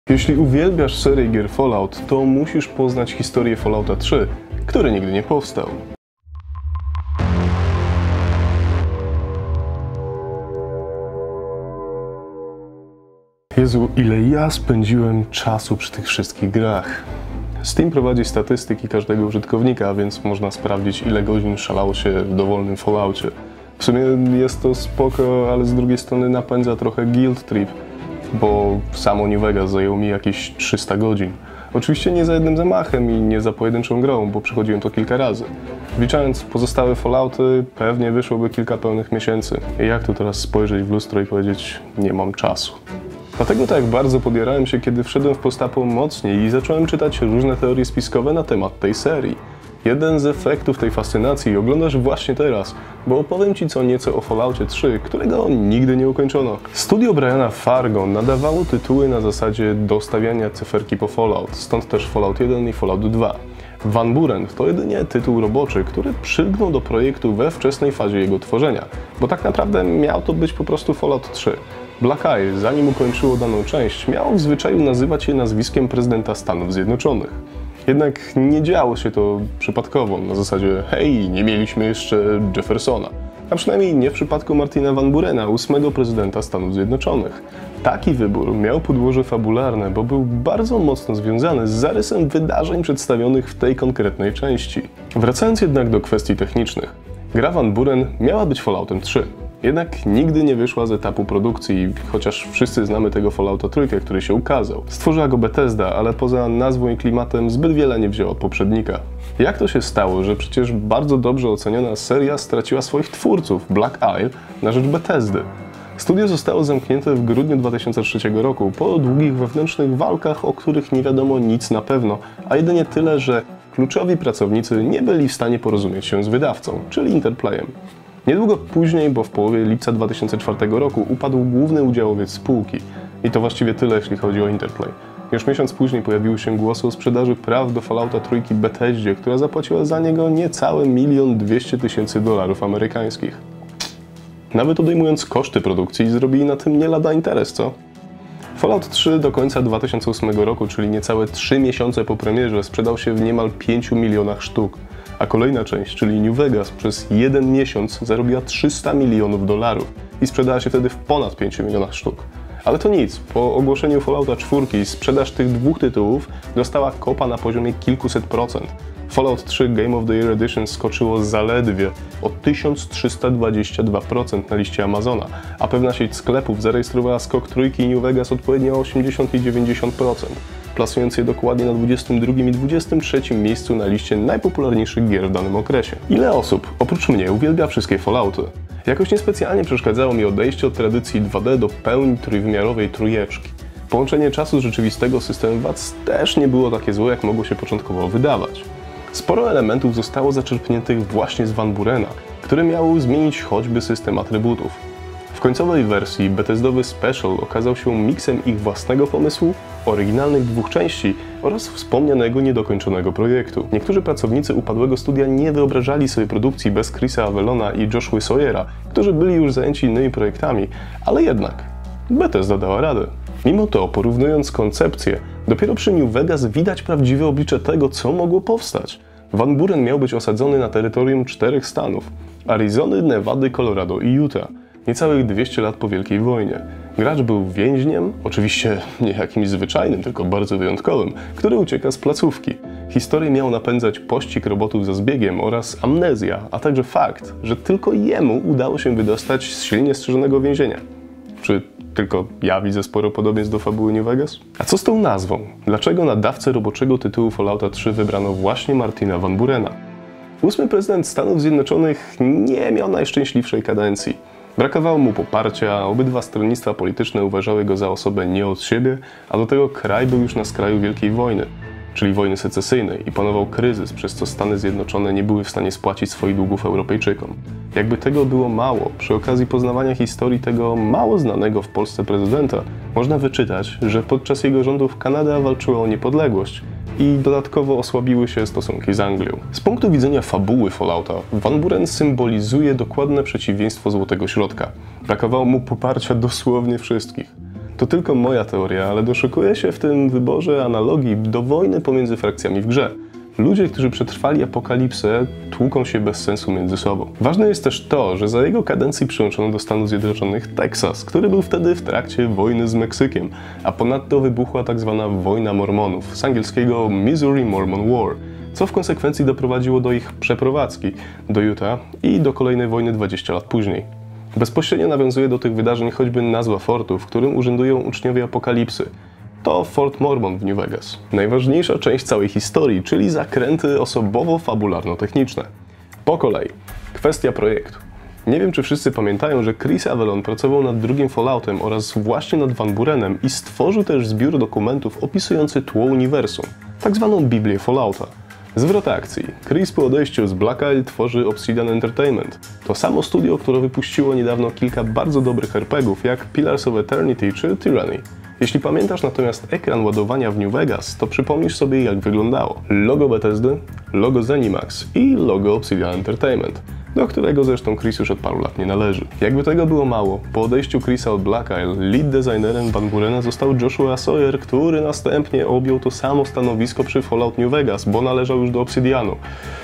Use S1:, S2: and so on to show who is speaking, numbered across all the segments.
S1: Jeśli uwielbiasz serię gier Fallout, to musisz poznać historię Fallouta 3, który nigdy nie powstał. Jezu, ile ja spędziłem czasu przy tych wszystkich grach. Steam prowadzi statystyki każdego użytkownika, więc można sprawdzić, ile godzin szalało się w dowolnym Falloutie. W sumie jest to spoko, ale z drugiej strony napędza trochę guilt trip, bo samo New Vegas zajęło mi jakieś 300 godzin. Oczywiście nie za jednym zamachem i nie za pojedynczą grą, bo przechodziłem to kilka razy. Wliczając pozostałe Fallouty, pewnie wyszłoby kilka pełnych miesięcy. I jak tu teraz spojrzeć w lustro i powiedzieć, nie mam czasu. Dlatego tak bardzo podjarałem się, kiedy wszedłem w post-apo mocniej i zacząłem czytać różne teorie spiskowe na temat tej serii. Jeden z efektów tej fascynacji oglądasz właśnie teraz, bo opowiem Ci co nieco o Falloutie 3, którego nigdy nie ukończono. Studio Briana Fargo nadawało tytuły na zasadzie dostawiania cyferki po Fallout, stąd też Fallout 1 i Fallout 2. Van Buren to jedynie tytuł roboczy, który przylgnął do projektu we wczesnej fazie jego tworzenia, bo tak naprawdę miał to być po prostu Fallout 3. Black Isle, zanim ukończyło daną część, miało w zwyczaju nazywać je nazwiskiem prezydenta Stanów Zjednoczonych. Jednak nie działo się to przypadkowo, na zasadzie hej, nie mieliśmy jeszcze Jeffersona. A przynajmniej nie w przypadku Martina Van Burena, 8. prezydenta Stanów Zjednoczonych. Taki wybór miał podłoże fabularne, bo był bardzo mocno związany z zarysem wydarzeń przedstawionych w tej konkretnej części. Wracając jednak do kwestii technicznych. Gra Van Buren miała być Falloutem 3. Jednak nigdy nie wyszła z etapu produkcji, chociaż wszyscy znamy tego Fallouta 3, który się ukazał. Stworzyła go Bethesda, ale poza nazwą i klimatem zbyt wiele nie wzięła od poprzednika. Jak to się stało, że przecież bardzo dobrze oceniona seria straciła swoich twórców, Black Isle, na rzecz Bethesdy? Studio zostało zamknięte w grudniu 2003 roku po długich wewnętrznych walkach, o których nie wiadomo nic na pewno, a jedynie tyle, że kluczowi pracownicy nie byli w stanie porozumieć się z wydawcą, czyli Interplayem. Niedługo później, bo w połowie lipca 2004 roku upadł główny udziałowiec spółki. I to właściwie tyle, jeśli chodzi o Interplay. Już miesiąc później pojawiły się głosy o sprzedaży praw do Fallouta 3 Bethesdzie, która zapłaciła za niego niecałe $1 200 000 amerykańskich. Nawet odejmując koszty produkcji, zrobili na tym nie lada interes, co? Fallout 3 do końca 2008 roku, czyli niecałe 3 miesiące po premierze, sprzedał się w niemal 5 milionach sztuk. A kolejna część, czyli New Vegas, przez jeden miesiąc zarobiła $300 milionów i sprzedała się wtedy w ponad 5 milionach sztuk. Ale to nic, po ogłoszeniu Fallouta 4 sprzedaż tych dwóch tytułów dostała kopa na poziomie kilkuset procent. Fallout 3 Game of the Year Edition skoczyło zaledwie o 1322% na liście Amazona, a pewna sieć sklepów zarejestrowała skok trójki i New Vegas odpowiednio o 80 i 90%, plasując je dokładnie na 22 i 23 miejscu na liście najpopularniejszych gier w danym okresie. Ile osób, oprócz mnie, uwielbia wszystkie Fallouty? Jakoś niespecjalnie przeszkadzało mi odejście od tradycji 2D do pełni trójwymiarowej trójeczki. Połączenie czasu rzeczywistego z systemem VATS też nie było takie złe, jak mogło się początkowo wydawać. Sporo elementów zostało zaczerpniętych właśnie z Van Burena, które miały zmienić choćby system atrybutów. W końcowej wersji Bethesdowy Special okazał się miksem ich własnego pomysłu, oryginalnych dwóch części oraz wspomnianego niedokończonego projektu. Niektórzy pracownicy upadłego studia nie wyobrażali sobie produkcji bez Chrisa Avellona i Joshua Sawyera, którzy byli już zajęci innymi projektami, ale jednak Bethesda dała radę. Mimo to, porównując koncepcję, dopiero przy New Vegas widać prawdziwe oblicze tego, co mogło powstać. Van Buren miał być osadzony na terytorium 4 stanów: Arizony, Nevady, Colorado i Utah. Niecałych 200 lat po Wielkiej Wojnie. Gracz był więźniem, oczywiście nie jakimś zwyczajnym, tylko bardzo wyjątkowym, który ucieka z placówki. Historię miał napędzać pościg robotów za zbiegiem oraz amnezja, a także fakt, że tylko jemu udało się wydostać z silnie strzeżonego więzienia. Czy tylko ja widzę sporo podobieństw do fabuły New Vegas? A co z tą nazwą? Dlaczego na dawcę roboczego tytułu Fallouta 3 wybrano właśnie Martina Van Burena? 8. prezydent Stanów Zjednoczonych nie miał najszczęśliwszej kadencji. Brakowało mu poparcia, obydwa stronnictwa polityczne uważały go za osobę nie od siebie, a do tego kraj był już na skraju Wielkiej Wojny, czyli wojny secesyjnej, i panował kryzys, przez co Stany Zjednoczone nie były w stanie spłacić swoich długów Europejczykom. Jakby tego było mało, przy okazji poznawania historii tego mało znanego w Polsce prezydenta, można wyczytać, że podczas jego rządów Kanada walczyła o niepodległość i dodatkowo osłabiły się stosunki z Anglią. Z punktu widzenia fabuły Fallouta, Van Buren symbolizuje dokładne przeciwieństwo Złotego Środka. Brakowało mu poparcia dosłownie wszystkich. To tylko moja teoria, ale doszukuję się w tym wyborze analogii do wojny pomiędzy frakcjami w grze. Ludzie, którzy przetrwali apokalipsę, tłuką się bez sensu między sobą. Ważne jest też to, że za jego kadencji przyłączono do Stanów Zjednoczonych Teksas, który był wtedy w trakcie wojny z Meksykiem, a ponadto wybuchła tak zwana wojna Mormonów, z angielskiego Missouri Mormon War, co w konsekwencji doprowadziło do ich przeprowadzki do Utah i do kolejnej wojny 20 lat później. Bezpośrednio nawiązuje do tych wydarzeń choćby nazwa fortu, w którym urzędują uczniowie apokalipsy. To Fort Mormon w New Vegas. Najważniejsza część całej historii, czyli zakręty osobowo-fabularno-techniczne. Po kolei. Kwestia projektu. Nie wiem, czy wszyscy pamiętają, że Chris Avellone pracował nad drugim Falloutem oraz właśnie nad Van Burenem i stworzył też zbiór dokumentów opisujący tło uniwersum, tak zwaną Biblię Fallouta. Zwrot akcji. Chris po odejściu z Black Isle tworzy Obsidian Entertainment. To samo studio, które wypuściło niedawno kilka bardzo dobrych RPGów, jak Pillars of Eternity czy Tyranny. Jeśli pamiętasz natomiast ekran ładowania w New Vegas, to przypomnisz sobie, jak wyglądało. Logo Bethesdy, logo ZeniMax i logo Obsidian Entertainment, do którego zresztą Chris już od paru lat nie należy. Jakby tego było mało, po odejściu Chrisa od Black Isle, lead designerem Van Burena został Joshua Sawyer, który następnie objął to samo stanowisko przy Fallout New Vegas, bo należał już do Obsidianu.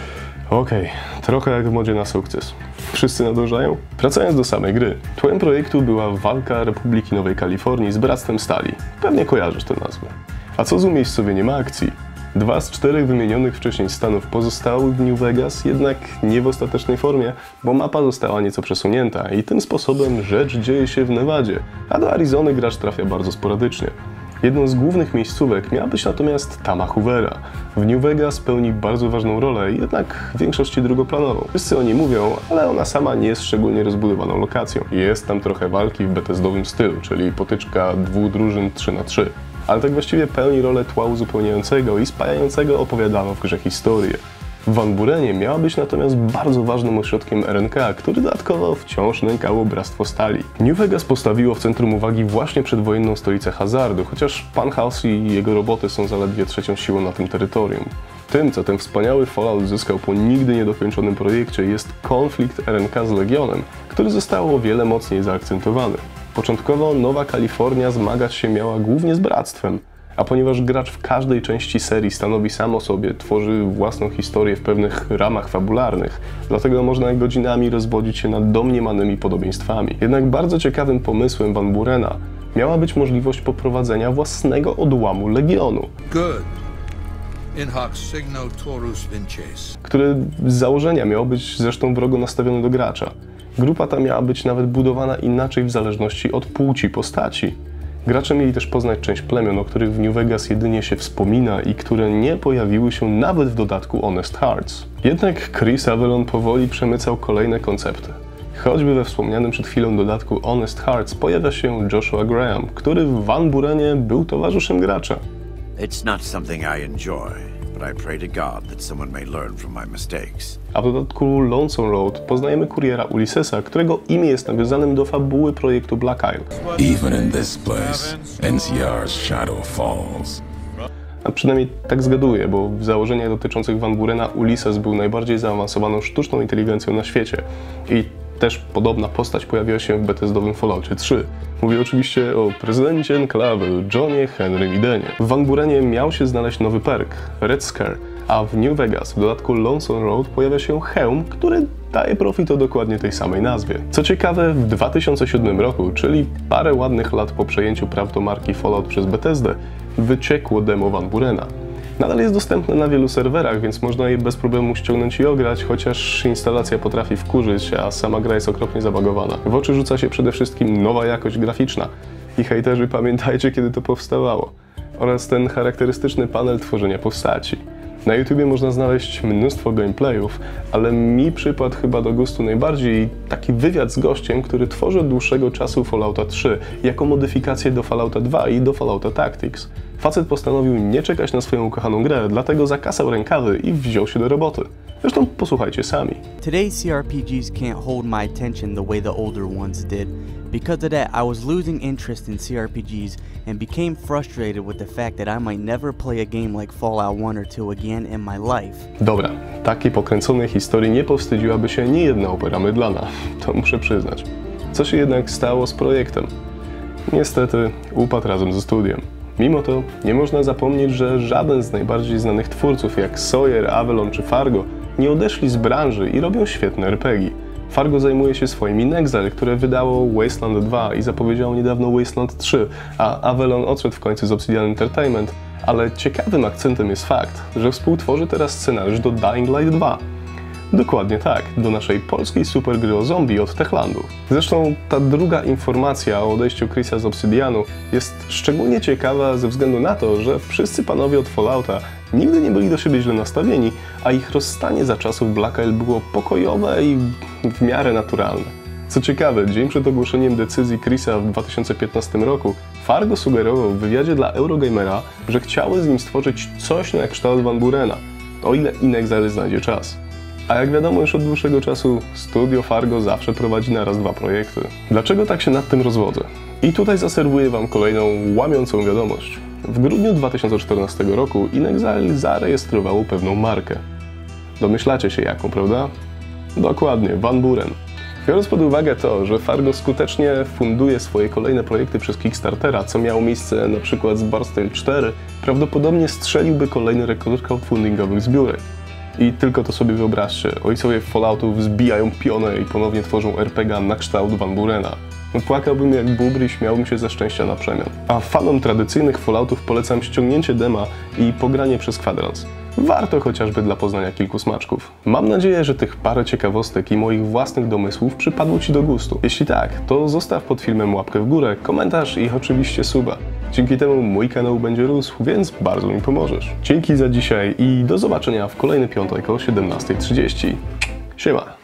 S1: Okej, trochę jak w modzie na sukces. Wszyscy nadążają? Wracając do samej gry. Tłem projektu była walka Republiki Nowej Kalifornii z Bractwem Stali. Pewnie kojarzysz tę nazwę. A co z umiejscowieniem akcji? 2 z 4 wymienionych wcześniej stanów pozostały w New Vegas, jednak nie w ostatecznej formie, bo mapa została nieco przesunięta i tym sposobem rzecz dzieje się w Nevadzie, a do Arizony gracz trafia bardzo sporadycznie. Jedną z głównych miejscówek miała być natomiast Tama Hoovera. W New Vegas pełni bardzo ważną rolę, jednak w większości drugoplanową. Wszyscy o niej mówią, ale ona sama nie jest szczególnie rozbudowaną lokacją. Jest tam trochę walki w Bethesdowym stylu, czyli potyczka 2 drużyn 3-3. Ale tak właściwie pełni rolę tła uzupełniającego i spajającego opowiadaną w grze historię. W Van Burenie miała być natomiast bardzo ważnym ośrodkiem RNK, który dodatkowo wciąż nękało Bractwo Stali. New Vegas postawiło w centrum uwagi właśnie przedwojenną stolicę hazardu, chociaż Pan House i jego roboty są zaledwie trzecią siłą na tym terytorium. Tym, co ten wspaniały Fallout zyskał po nigdy niedokończonym projekcie, jest konflikt RNK z Legionem, który został o wiele mocniej zaakcentowany. Początkowo Nowa Kalifornia zmagać się miała głównie z Bractwem, a ponieważ gracz w każdej części serii stanowi sam o sobie, tworzy własną historię w pewnych ramach fabularnych, dlatego można godzinami rozwodzić się nad domniemanymi podobieństwami. Jednak bardzo ciekawym pomysłem Van Burena miała być możliwość poprowadzenia własnego odłamu Legionu, który z założenia miał być zresztą wrogo nastawiony do gracza. Grupa ta miała być nawet budowana inaczej w zależności od płci postaci. Gracze mieli też poznać część plemion, o których w New Vegas jedynie się wspomina i które nie pojawiły się nawet w dodatku Honest Hearts. Jednak Chris Avellone powoli przemycał kolejne koncepty. Choćby we wspomnianym przed chwilą dodatku Honest Hearts pojawia się Joshua Graham, który w Van Burenie był towarzyszem gracza.
S2: It's not something I enjoy, but I pray to God that someone may learn from my mistakes.
S1: A w dodatku Lonesome Road poznajemy kuriera Ulyssesa, którego imię jest nawiązanym do fabuły projektu Black Isle.
S3: Even in this place, NCR's shadow falls.
S1: A przynajmniej tak zgaduję, bo w założeniach dotyczących Van Burena Ulysses był najbardziej zaawansowaną sztuczną inteligencją na świecie. I też podobna postać pojawiła się w Bethesdowym Falloutie 3. Mówię oczywiście o prezydencie enklawy, Johnie Henry Midenie. W Van Burenie miał się znaleźć nowy perk, Red Scare, a w New Vegas w dodatku Lonesome Road pojawia się hełm, który daje profit o dokładnie tej samej nazwie. Co ciekawe, w 2007 roku, czyli parę ładnych lat po przejęciu praw do marki Fallout przez Bethesdę, wyciekło demo Van Burena. Nadal jest dostępne na wielu serwerach, więc można je bez problemu ściągnąć i ograć, chociaż instalacja potrafi wkurzyć, a sama gra jest okropnie zabagowana. W oczy rzuca się przede wszystkim nowa jakość graficzna. I hejterzy, pamiętajcie, kiedy to powstawało. Oraz ten charakterystyczny panel tworzenia postaci. Na YouTubie można znaleźć mnóstwo gameplayów, ale mi przypadł chyba do gustu najbardziej taki wywiad z gościem, który tworzy od dłuższego czasu Fallouta 3 jako modyfikację do Fallouta 2 i do Fallouta Tactics. Facet postanowił nie czekać na swoją ukochaną grę, dlatego zakasał rękawy i wziął się do roboty. Zresztą posłuchajcie sami.
S4: Today's CRPGs can't hold my attention the way the older ones did. Because of that, I was losing interest in CRPGs and became frustrated with the fact that I might never play a game like Fallout 1 or 2 again in my life.
S1: Dobra, takiej pokręconej historii nie powstydziłaby się niejedna opera mydlana, to muszę przyznać. Co się jednak stało z projektem? niestety upadł razem ze studiem. Mimo to nie można zapomnieć, że żaden z najbardziej znanych twórców jak Sawyer, Avalon czy Fargo nie odeszli z branży i robią świetne RPG. Fargo zajmuje się swoim Inexile, które wydało Wasteland 2 i zapowiedziało niedawno Wasteland 3, a Avalon odszedł w końcu z Obsidian Entertainment, ale ciekawym akcentem jest fakt, że współtworzy teraz scenariusz do Dying Light 2. Dokładnie tak, do naszej polskiej supergry o zombie od Techlandu. Zresztą ta druga informacja o odejściu Chrisa z Obsidianu jest szczególnie ciekawa ze względu na to, że wszyscy panowie od Fallouta nigdy nie byli do siebie źle nastawieni, a ich rozstanie za czasów Black Isle było pokojowe i w miarę naturalne. Co ciekawe, dzień przed ogłoszeniem decyzji Chrisa w 2015 roku Fargo sugerował w wywiadzie dla Eurogamera, że chciały z nim stworzyć coś na kształt Van Burena, o ile Inexile znajdzie czas. A jak wiadomo już od dłuższego czasu, studio Fargo zawsze prowadzi na raz dwa projekty. Dlaczego tak się nad tym rozwodzę? I tutaj zaserwuję wam kolejną łamiącą wiadomość. W grudniu 2014 roku Inexile zarejestrowało pewną markę. Domyślacie się jaką, prawda? Dokładnie, Van Buren. Biorąc pod uwagę to, że Fargo skutecznie funduje swoje kolejne projekty przez Kickstartera, co miało miejsce na przykład z Bard's Tale 4, prawdopodobnie strzeliłby kolejny rekord crowdfundingowych zbiórek. I tylko to sobie wyobraźcie, ojcowie Falloutów zbijają pionę i ponownie tworzą RPG na kształt Van Burena. Płakałbym jak bóbr i śmiałbym się ze szczęścia na przemian. A fanom tradycyjnych Falloutów polecam ściągnięcie dema i pogranie przez kwadrans. Warto chociażby dla poznania kilku smaczków. Mam nadzieję, że tych parę ciekawostek i moich własnych domysłów przypadło Ci do gustu. Jeśli tak, to zostaw pod filmem łapkę w górę, komentarz i oczywiście suba. Dzięki temu mój kanał będzie rósł, więc bardzo mi pomożesz. Dzięki za dzisiaj i do zobaczenia w kolejny piątek o 17:30. Siema!